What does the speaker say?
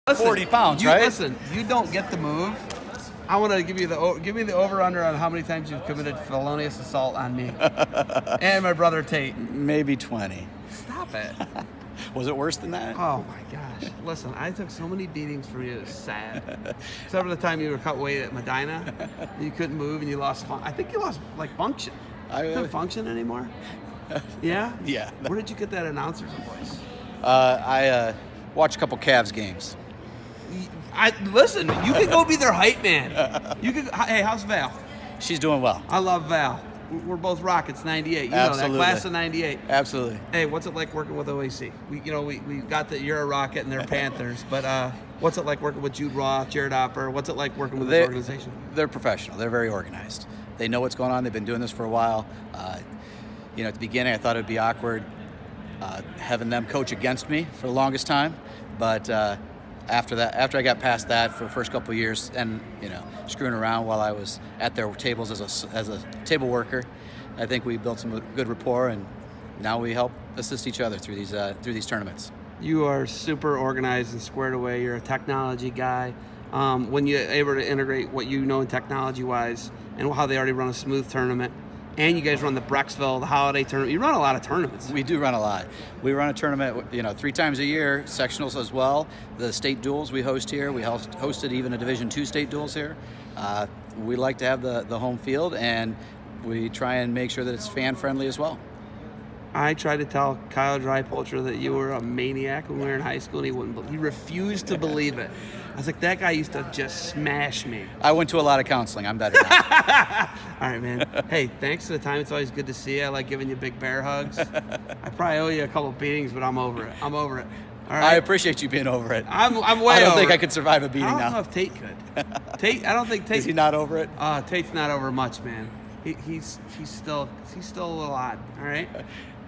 40 pounds, right? Listen, you don't get the move. I want to give me the over-under on how many times you've committed felonious assault on me and my brother Tate. Maybe 20. Stop it. Was it worse than that? Oh my gosh. Listen, I took so many beatings from you. It's sad. Except for the time you were cut weight at Medina. You couldn't move and you lost I think you lost like function. You couldn't function anymore? Yeah? Yeah. Where did you get that announcer's voice? I watched a couple Cavs games. Listen, you can go be their hype man. Hey, how's Val? She's doing well. I love Val. We're both Rockets, 98. You Absolutely. know that class of 98. Absolutely. Hey, what's it like working with OAC? We got that you're a Rocket and they're Panthers, but what's it like working with Jude Roth, Jared Opper? What's it like working with this organization? They're professional. They're very organized. They know what's going on. They've been doing this for a while. At the beginning, I thought it'd be awkward having them coach against me for the longest time, but after I got past that for the first couple of years, and screwing around while I was at their tables as a table worker, I think we built some good rapport, and now we help assist each other through these tournaments. You are super organized and squared away. You're a technology guy. When you're able to integrate what you know in technology-wise and how they already run a smooth tournament, and you guys run the Brecksville, the holiday tournament. You run a lot of tournaments. We do run a lot. We run a tournament, 3 times a year, sectionals as well. The state duels we host here. We hosted even a Division II state duels here. We like to have the home field, and we try and make sure that it's fan-friendly as well. I tried to tell Kyle Drypolcher that you were a maniac when we were in high school, and he wouldn't. He refused to believe it. I was like, that guy used to just smash me. I went to a lot of counseling. I'm better now. All right, man. Hey, thanks for the time. It's always good to see you. I like giving you big bear hugs. I probably owe you a couple beatings, but I'm over it. All right. I appreciate you being over it. I'm way over it. I don't think I could survive a beating now. I don't know if Tate could. I don't think Tate. Is he not over it? Tate's not over much, man. He's still a little odd. All right.